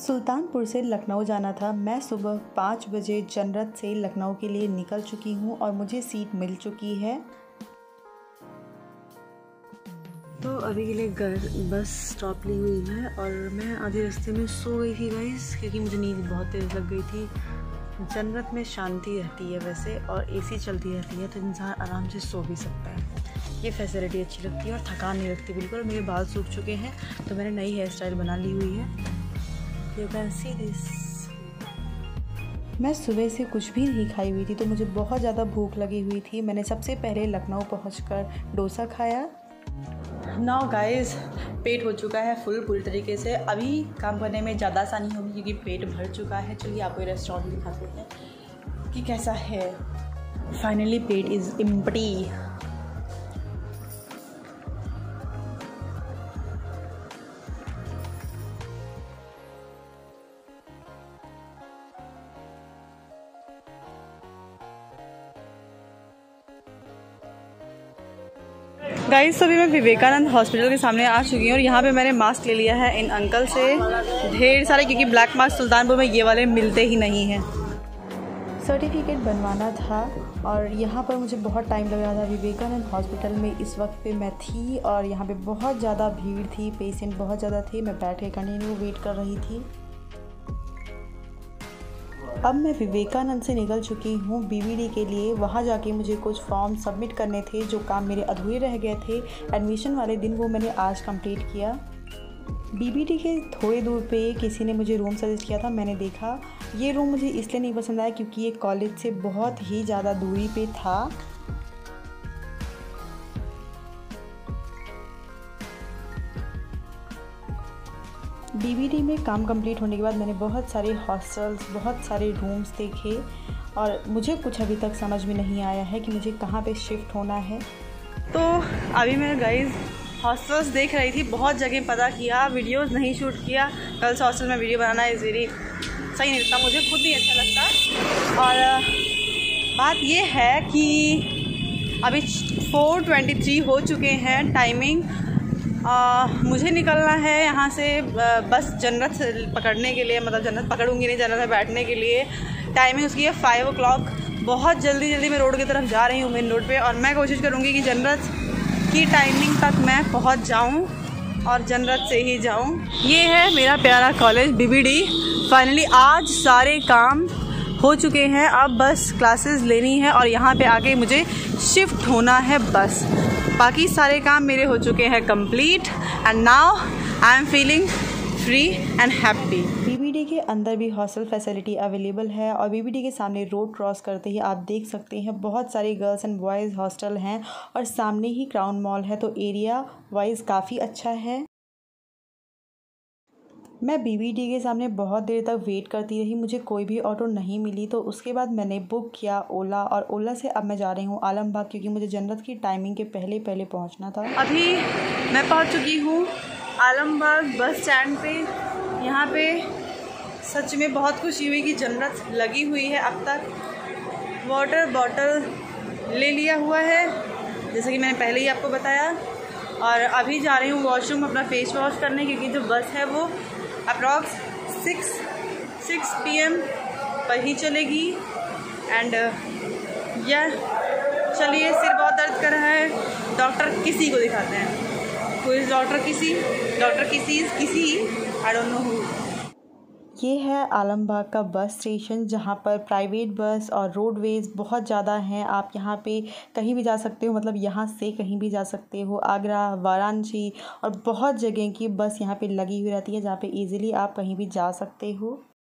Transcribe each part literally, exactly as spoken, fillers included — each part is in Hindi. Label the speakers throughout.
Speaker 1: सुल्तानपुर से लखनऊ जाना था। मैं सुबह पाँच बजे जनरत से लखनऊ के लिए निकल चुकी हूँ और मुझे सीट मिल चुकी है। तो अभी के लिए घर बस स्टॉप ली हुई है और मैं आधे रास्ते में सो गई थी गाइस, क्योंकि मुझे नींद बहुत तेज़ लग गई थी। जनरत में शांति रहती है वैसे, और एसी चलती रहती है तो इंसान आराम से सो भी सकता है। ये फैसिलिटी अच्छी लगती है और थकान नहीं लगती बिल्कुल। और मेरे बाल सूख चुके हैं तो मैंने नई हेयर स्टाइल बना ली हुई है। You can see this। मैं सुबह से कुछ भी नहीं खाई हुई थी तो मुझे बहुत ज़्यादा भूख लगी हुई थी। मैंने सबसे पहले लखनऊ पहुंचकर डोसा खाया। नाउ गाइस, पेट हो चुका है फुल पूरी तरीके से। अभी काम करने में ज़्यादा आसानी होगी क्योंकि पेट भर चुका है। चलिए आपको रेस्टोरेंट दिखाते हैं कि कैसा है। फाइनली पेट इज़ एम्प्टी। गाइस, अभी मैं विवेकानंद हॉस्पिटल के सामने आ चुकी हूँ और यहाँ पे मैंने मास्क ले लिया है इन अंकल से ढेर सारे, क्योंकि ब्लैक मास्क सुल्तानपुर में ये वाले मिलते ही नहीं हैं। सर्टिफिकेट बनवाना था और यहाँ पर मुझे बहुत टाइम लग रहा था। विवेकानंद हॉस्पिटल में इस वक्त पे मैं थी और यहाँ पे बहुत ज़्यादा भीड़ थी, पेशेंट बहुत ज़्यादा थे। मैं बैठ के कंटिन्यू वेट कर रही थी। अब मैं विवेकानंद से निकल चुकी हूँ बीबीडी के लिए। वहाँ जाके मुझे कुछ फॉर्म सबमिट करने थे जो काम मेरे अधूरे रह गए थे एडमिशन वाले दिन, वो मैंने आज कंप्लीट किया। बीबीडी के थोड़ी दूर पे किसी ने मुझे रूम सजेस्ट किया था। मैंने देखा ये रूम मुझे इसलिए नहीं पसंद आया क्योंकि ये कॉलेज से बहुत ही ज़्यादा दूरी पे था। बीबीडी में काम कंप्लीट होने के बाद मैंने बहुत सारे हॉस्टल्स, बहुत सारे रूम्स देखे और मुझे कुछ अभी तक समझ में नहीं आया है कि मुझे कहाँ पे शिफ्ट होना है। तो अभी मैं गाइस हॉस्टल्स देख रही थी, बहुत जगह पता किया, वीडियोस नहीं शूट किया। गर्ल्स हॉस्टल में वीडियो बनाना इज़ वेरी सही नहीं लगता, मुझे खुद नहीं अच्छा लगता। और बात ये है कि अभी फोर ट्वेंटी थ्री हो चुके हैं टाइमिंग। आ, मुझे निकलना है यहाँ से बस जनरत पकड़ने के लिए, मतलब जनरत पकड़ूंगी नहीं, जनरत में बैठने के लिए। टाइमिंग उसकी है फाइव ओ क्लॉक। बहुत जल्दी जल्दी मैं रोड की तरफ जा रही हूँ, मेन रोड पे, और मैं कोशिश करूँगी कि जनरत की टाइमिंग तक मैं पहुँच जाऊँ और जनरत से ही जाऊँ। ये है मेरा प्यारा कॉलेज बीबीडी। फाइनली आज सारे काम हो चुके हैं, अब बस क्लासेस लेनी है और यहाँ पे आके मुझे शिफ्ट होना है बस। बाकी सारे काम मेरे हो चुके हैं complete and now I am feeling free and happy. BBD के अंदर भी हॉस्टल फैसिलिटी अवेलेबल है और बीबीडी के सामने रोड क्रॉस करते ही आप देख सकते हैं बहुत सारे गर्ल्स एंड बॉयज़ हॉस्टल हैं और सामने ही क्राउन मॉल है, तो एरिया वाइज काफ़ी अच्छा है। मैं बीबीडी के सामने बहुत देर तक वेट करती रही, मुझे कोई भी ऑटो नहीं मिली। तो उसके बाद मैंने बुक किया ओला और ओला से अब मैं जा रही हूँ आलमबाग, क्योंकि मुझे जनरत की टाइमिंग के पहले पहले पहुँचना था। अभी मैं पहुँच चुकी हूँ आलमबाग बस स्टैंड पे। यहाँ पे सच में बहुत खुशी हुई कि जनरत लगी हुई है। अब तक वाटर बॉटल ले लिया हुआ है जैसे कि मैंने पहले ही आपको बताया, और अभी जा रही हूँ वॉशरूम अपना फेस वॉश करने, क्योंकि जो बस है वो approx six six P M पर ही चलेगी। एंड यह चलिए, सिर बहुत दर्द कर रहा है, डॉक्टर किसी को दिखाते हैं। कोई डॉक्टर किसी डॉक्टर किसी किसी आई डोंट नो हु। ये है आलमबाग का बस स्टेशन, जहाँ पर प्राइवेट बस और रोडवेज़ बहुत ज़्यादा हैं। आप यहाँ पे कहीं भी जा सकते हो, मतलब यहाँ से कहीं भी जा सकते हो। आगरा, वाराणसी और बहुत जगह की बस यहाँ पे लगी हुई रहती है, जहाँ पे इजीली आप कहीं भी जा सकते हो।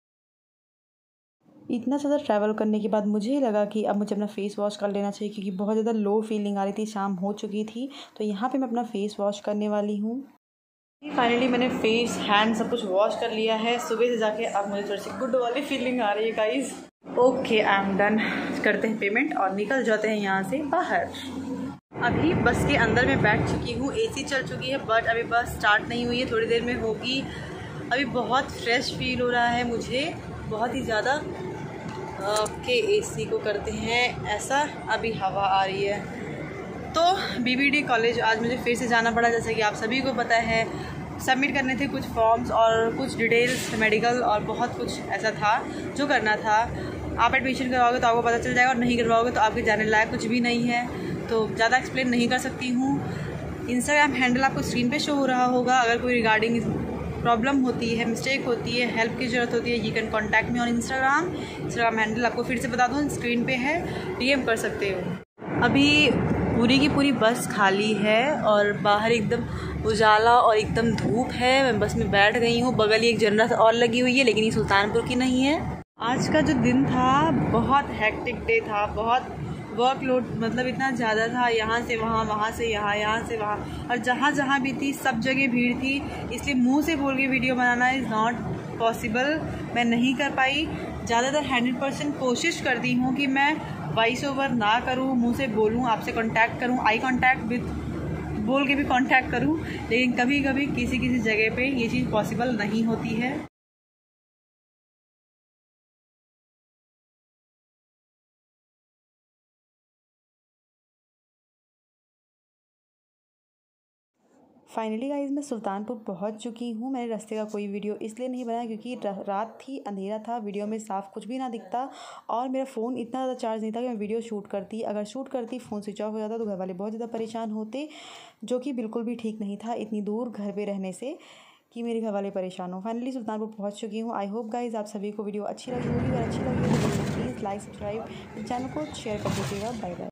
Speaker 1: इतना ज़्यादा ट्रैवल करने के बाद मुझे लगा कि अब मुझे अपना फ़ेस वॉश कर लेना चाहिए, क्योंकि बहुत ज़्यादा लो फीलिंग आ रही थी, शाम हो चुकी थी। तो यहाँ पे मैं अपना फ़ेस वॉश करने वाली हूँ। फाइनली मैंने फेस, हैंड सब कुछ वॉश कर लिया है सुबह से जाके। अब मुझे थोड़ी सी गुड वाली फीलिंग आ रही है guys. Okay, I am done. करते हैं पेमेंट और निकल जाते हैं यहाँ से बाहर। अभी बस के अंदर मैं बैठ चुकी हूँ, एसी चल चुकी है, बट अभी बस स्टार्ट नहीं हुई है, थोड़ी देर में होगी। अभी बहुत फ्रेश फील हो रहा है मुझे, बहुत ही ज़्यादा। ओके, एसी को करते हैं ऐसा, अभी हवा आ रही है। तो बीबीडी कॉलेज आज मुझे फिर से जाना पड़ा, जैसे कि आप सभी को पता है सबमिट करने थे कुछ फॉर्म्स और कुछ डिटेल्स मेडिकल और बहुत कुछ ऐसा था जो करना था। आप एडमिशन करवाओगे तो आपको पता चल जाएगा और नहीं करवाओगे तो आपके जाने लायक कुछ भी नहीं है, तो ज़्यादा एक्सप्लेन नहीं कर सकती हूँ। इंस्टाग्राम हैंडल आपको स्क्रीन पे शो हो रहा होगा। अगर कोई रिगार्डिंग प्रॉब्लम होती है, मिस्टेक होती है, हेल्प की ज़रूरत होती है, you can contact me on Instagram. Instagram handle आपको फिर से बता दूँ, स्क्रीन पे है, डीएम कर सकते हो। अभी पूरी की पूरी बस खाली है और बाहर एकदम उजाला और एकदम धूप है। मैं बस में बैठ गई हूँ, बगल ही एक जनरल और लगी हुई है, लेकिन ये सुल्तानपुर की नहीं है। आज का जो दिन था बहुत हैक्टिक डे था, बहुत वर्कलोड मतलब इतना ज़्यादा था, यहाँ से वहाँ, वहाँ से यहाँ, यहाँ से वहाँ, और जहाँ जहाँ भी थी सब जगह भीड़ थी। इसलिए मुंह से बोल के वीडियो बनाना इज़ नॉट पॉसिबल, मैं नहीं कर पाई। ज़्यादातर हंड्रेड परसेंट कोशिश करती हूँ कि मैं वॉइस ओवर ना करूँ, मुंह से बोलूँ, आपसे कांटेक्ट करूँ, आई कांटेक्ट विद बोल के भी कांटेक्ट करूँ, लेकिन कभी कभी किसी किसी जगह पे ये चीज़ पॉसिबल नहीं होती है। फाइनली गाइस मैं सुल्तानपुर पहुंच चुकी हूं। मैंने रास्ते का कोई वीडियो इसलिए नहीं बनाया क्योंकि रात थी, अंधेरा था, वीडियो में साफ कुछ भी ना दिखता और मेरा फ़ोन इतना ज़्यादा चार्ज नहीं था कि मैं वीडियो शूट करती। अगर शूट करती फ़ोन स्विच ऑफ हो जाता तो घर वाले बहुत ज़्यादा परेशान होते, जो कि बिल्कुल भी ठीक नहीं था इतनी दूर घर पर रहने से कि मेरे घर वाले परेशान हो। फाइनली सुल्तानपुर पहुँच चुकी हूँ। आई होप गाइज़ आप सभी को वीडियो अच्छी लगी होगी। अगर अच्छी लगी होगी तो प्लीज़ लाइक, सब्सक्राइब, चैनल को शेयर कर दीजिएगा। Bye bye.